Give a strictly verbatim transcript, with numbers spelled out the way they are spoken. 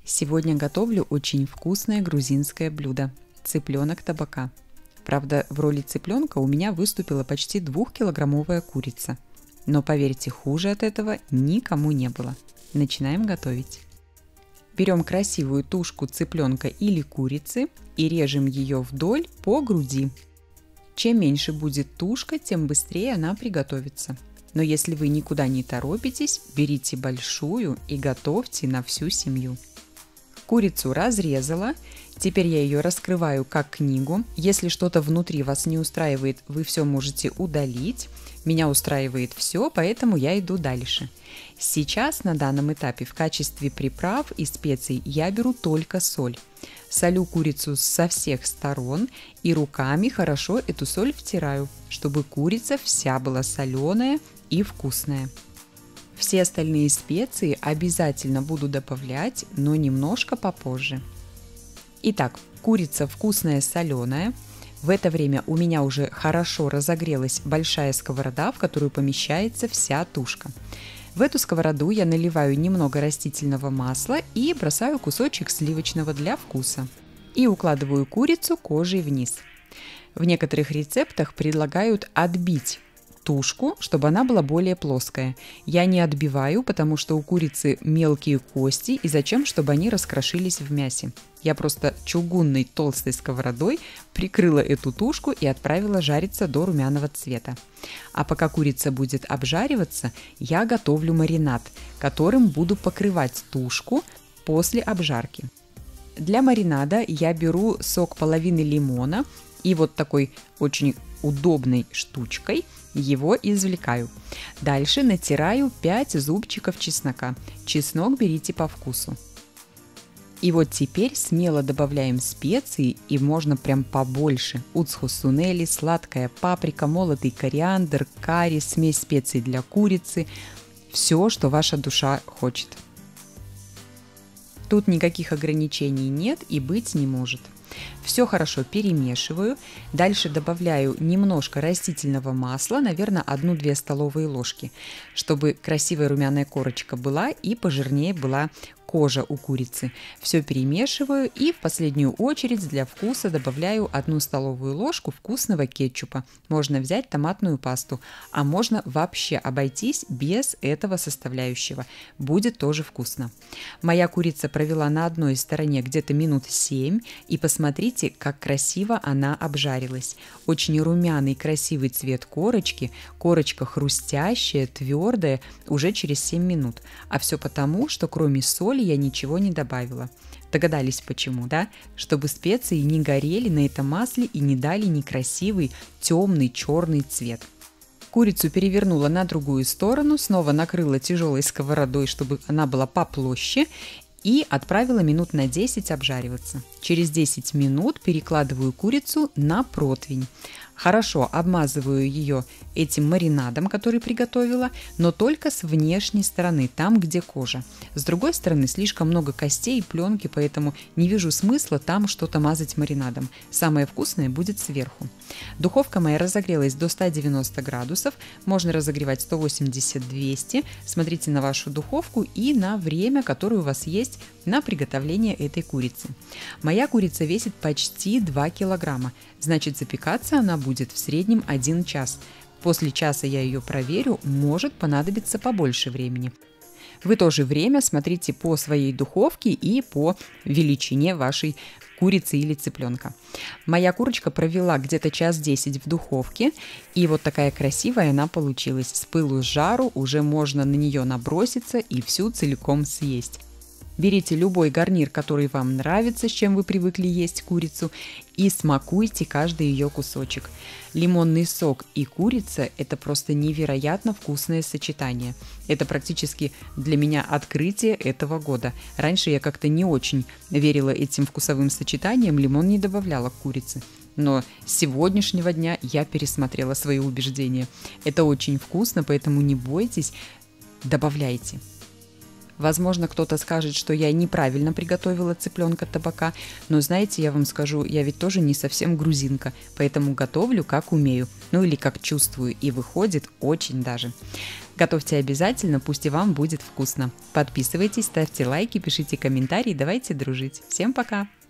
Сегодня готовлю очень вкусное грузинское блюдо – цыпленок табака. Правда, в роли цыпленка у меня выступила почти двухкилограммовая курица. Но поверьте, хуже от этого никому не было. Начинаем готовить. Берем красивую тушку цыпленка или курицы и режем ее вдоль по груди. Чем меньше будет тушка, тем быстрее она приготовится. Но если вы никуда не торопитесь, берите большую и готовьте на всю семью. Курицу разрезала, теперь я ее раскрываю как книгу. Если что-то внутри вас не устраивает, вы все можете удалить. Меня устраивает все, поэтому я иду дальше. Сейчас на данном этапе в качестве приправ и специй я беру только соль. Солю курицу со всех сторон и руками хорошо эту соль втираю, чтобы курица вся была соленая и вкусная. Все остальные специи обязательно буду добавлять, но немножко попозже. Итак, курица вкусная соленая. В это время у меня уже хорошо разогрелась большая сковорода, в которую помещается вся тушка. В эту сковороду я наливаю немного растительного масла и бросаю кусочек сливочного для вкуса. И укладываю курицу кожей вниз. В некоторых рецептах предлагают отбить тушку, чтобы она была более плоская. Я не отбиваю, потому что у курицы мелкие кости, и зачем, чтобы они раскрошились в мясе. Я просто чугунной толстой сковородой прикрыла эту тушку и отправила жариться до румяного цвета. А пока курица будет обжариваться, я готовлю маринад, которым буду покрывать тушку после обжарки. Для маринада я беру сок половины лимона и вот такой очень удобной штучкой его извлекаю. Дальше натираю пять зубчиков чеснока. Чеснок берите по вкусу. И вот теперь смело добавляем специи, и можно прям побольше. Уцху сунели, сладкая паприка, молотый кориандр, карри, смесь специй для курицы. Все, что ваша душа хочет. Тут никаких ограничений нет и быть не может. Все хорошо перемешиваю. Дальше добавляю немножко растительного масла, наверное, одну-две столовые ложки, чтобы красивая румяная корочка была и пожирнее была кожа у курицы. Все перемешиваю и в последнюю очередь для вкуса добавляю одну столовую ложку вкусного кетчупа. Можно взять томатную пасту, а можно вообще обойтись без этого составляющего. Будет тоже вкусно. Моя курица провела на одной стороне где-то минут семь, и посмотрите, как красиво она обжарилась. Очень румяный красивый цвет корочки, корочка хрустящая, твердая уже через семь минут. А все потому, что кроме соли я ничего не добавила. Догадались почему, да? Чтобы специи не горели на этом масле и не дали некрасивый темный черный цвет. Курицу перевернула на другую сторону, снова накрыла тяжелой сковородой, чтобы она была поплоще, и отправила минут на десять обжариваться. Через десять минут перекладываю курицу на противень. Хорошо обмазываю ее этим маринадом, который приготовила, но только с внешней стороны, там, где кожа. С другой стороны слишком много костей и пленки, поэтому не вижу смысла там что-то мазать маринадом. Самое вкусное будет сверху. Духовка моя разогрелась до ста девяноста градусов, можно разогревать сто восемьдесят - двести. Смотрите на вашу духовку и на время, которое у вас есть на приготовление этой курицы. Моя курица весит почти два килограмма, значит запекаться она будет в среднем один час. После часа я ее проверю, может понадобиться побольше времени. Вы тоже время смотрите по своей духовке и по величине вашей курицы или цыпленка. Моя курочка провела где-то час десять в духовке, и вот такая красивая она получилась. С пылу с жару уже можно на нее наброситься и всю целиком съесть. Берите любой гарнир, который вам нравится, с чем вы привыкли есть курицу, и смакуйте каждый ее кусочек. Лимонный сок и курица – это просто невероятно вкусное сочетание. Это практически для меня открытие этого года. Раньше я как-то не очень верила этим вкусовым сочетаниям, лимон не добавляла к курице. Но с сегодняшнего дня я пересмотрела свои убеждения. Это очень вкусно, поэтому не бойтесь, добавляйте. Возможно, кто-то скажет, что я неправильно приготовила цыпленка табака, но знаете, я вам скажу, я ведь тоже не совсем грузинка, поэтому готовлю как умею, ну или как чувствую, и выходит очень даже. Готовьте обязательно, пусть и вам будет вкусно. Подписывайтесь, ставьте лайки, пишите комментарии, давайте дружить. Всем пока!